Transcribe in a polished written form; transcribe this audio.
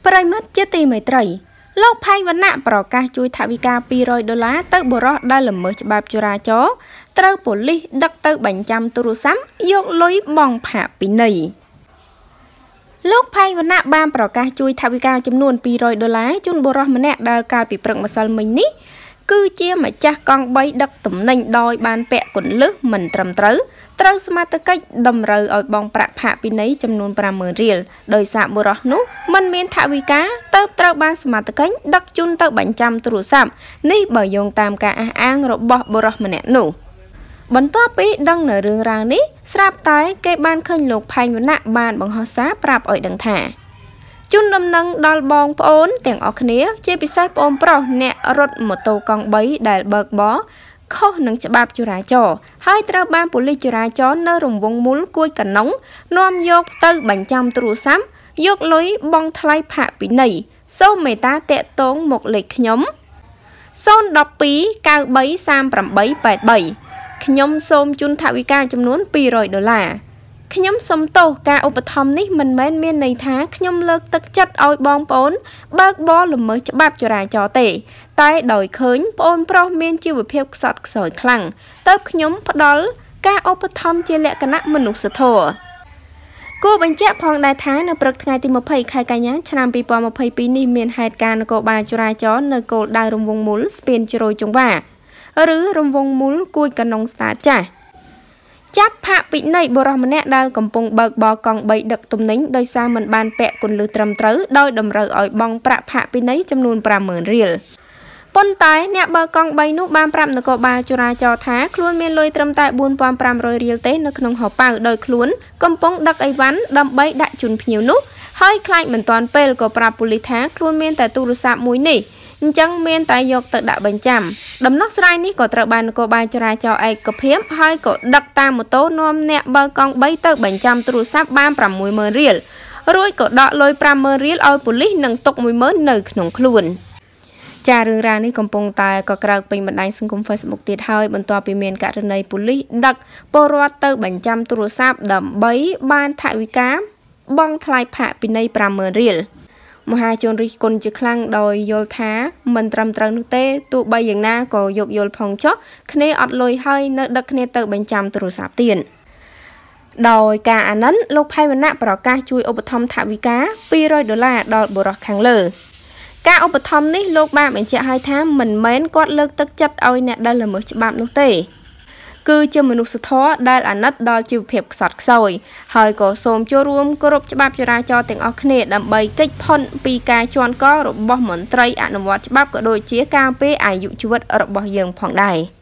ប្រិមិត្តជាទីមេត្រីលោកផៃវណ្ណៈប្រកាសជួយថវិកា$200ទៅបុរសដែលល្មើសច្បាប់ចរាចរណ៍ត្រូវប៉ូលីសដឹកទៅបញ្ចាំទូរស័ព្ទយកលុយបង់ផាកពិន័យលោកផៃវណ្ណៈបានប្រកាសជួយថវិកាចំនួន$200ជូនបុរសម្នាក់ដែលកាលពីព្រឹកម្សិលមិញនេះគឺជាម្ចាស់កង់3ដឹកទំនិញដោយបានពាក់គន្លឹះមិនត្រឹមត្រូវសមត្ថកិច្ចតម្រូវឲ្យបង់ប្រាក់ផាកពិន័យចំនួន$50,000ដោយសារបុរសនោះមិនមានថវិកាទៅត្រូវបានសមត្ថកិច្ចដឹកជូនទៅបញ្ចាំទូរស័ព្ទនេះបើយោងតាមការអះអាងរបស់បុរសម្នាក់នោះបន្ទាប់ពីដឹងនៅរឿងរ៉ាវនេះស្រាប់តែគេបានឃើញលោកផៃវណ្ណៈបានបង្ហោះសារប្រាប់ឲ្យដឹងថាជូនដំណឹងដល់បងប្អូនទាំងអស់គ្នាជាពិសេសប្អូនប្រុសអ្នករត់ម៉ូតូកង់3ដែលបើកបរខុសនឹងច្បាប់ចរាចរណ៍ហើយត្រូវបានប៉ូលីសចរាចរណ៍នៅរង្វង់មូលគួយកណ្ដុងនាំយកទៅបញ្ចាំទូរស័ព្ទយកលុយបង់ថ្លៃផាកពិន័យសូមមេត្តាតាក់ទងមកលេខខ្ញុំ012 93 3883ខ្ញុំសូមជូនថវិកាចំនួន$200ខ្ញុំសុំទោសការឧបត្ថម្ភនេះមិនមែនមានន័យថាខ្ញុំលើកទឹកចិត្តឲ្យបងប្អូនបើកបរល្មើសច្បាប់ចរាចរណ៍ទេតែដោយឃើញប្អូនប្រុសមានជីវភាពខ្សត់ខ្សោយខ្លាំងទើបខ្ញុំផ្ដល់ការឧបត្ថម្ភជាលក្ខណៈមនុស្សធម៌គួរបញ្ជាក់ផងដែរថានៅព្រឹកថ្ងៃទី20ខែកញ្ញាឆ្នាំ2022នេះមានហេតុការណ៍នគរបាលចរាចរណ៍នៅគោលដៅរង្វង់មូលស្ពានជ្រោយចង្វាឬរង្វង់មូលគួយកណ្ដុងស្តាតចាស់ចាប់ផាកពិន័យបុរសម្នាក់ដែលកំពុងបើកបរកង់3ដឹកទំនិញដោយសារមិនបានពាក់គន្លឹះត្រឹមត្រូវដោយតម្រូវឲ្យបង់ប្រាក់ផាកពិន័យចំនួន$50,000ប៉ុន្តែអ្នកបើកកង់3នោះបានប្រាប់នគរបាលចរាចរណ៍ថាខ្លួនមានលុយត្រឹមតែ$4,500ទេនៅក្នុងហោប៉ៅដោយខ្លួនកំពុងដឹកអីវ៉ាន់ដើម្បីដាក់ជូនភ្ញៀវនោះហើយខ្លាចមិនទាន់ពេលក៏ប្រាប់ប៉ូលីសថាខ្លួនមានតែទូរស័ព្ទមួយនេះអញ្ចឹងមានតែយកទៅដាក់បញ្ចាំដំណោះស្រាយនេះក៏ត្រូវបាននគរបាលចរាចរណ៍ឯកភាពហើយក៏ដឹកតាមម៉ូតូនាំអ្នកបើកកង់3ទៅបញ្ចាំទូរស័ព្ទបាន$60,000រួចក៏ដកលុយ$50,000ឲ្យប៉ូលីសនិងទុក$10,000នៅក្នុងខ្លួនចារឿងរ៉ាវនេះកំពុងតែក៏ក្រើកពេញបណ្ដាញសង្គម Facebook ទៀតហើយបន្ទាប់ពីមានករណីប៉ូលីសដឹកពលរដ្ឋទៅបញ្ចាំទូរស័ព្ទដើម្បីបានថវិកាបង់ថ្លៃផាកពិន័យ$50,000មហាជនរិះគន់ជាខ្លាំងដោយយល់ថាមិនត្រឹមត្រូវនោះទេទោះបីយ៉ាងណាក៏យកយល់ផងចុះគ្នាអត់លុយហើយនៅដឹកគ្នាទៅបញ្ចាំទូរស័ព្ទទៀតដោយការអាណិនលោកផៃវណ្ណៈប្រកាសជួយឧបត្ថម្ភថវិកា$200ដល់បុរសខាងលើការឧបត្ថម្ភនេះលោកបានបញ្ជាក់ឲ្យថាមិនមែនគាត់លើកទឹកចិត្តឲ្យអ្នកដែលល្មើសច្បាប់នោះទេគឺជាមនុស្សធម៌ដែលអាណិតដល់ជីវភាពខ្សត់ខ្សោយហើយក៏សូមចូលរួមគោរពច្បាប់ចរាចរណ៍ទាំងអស់គ្នាដើម្បីគេចផុតពីការជន់ករបស់មន្ត្រីអនុវត្តច្បាប់ក៏ដូចជាការពារអាយុជីវិតរបស់យើងផងដែរ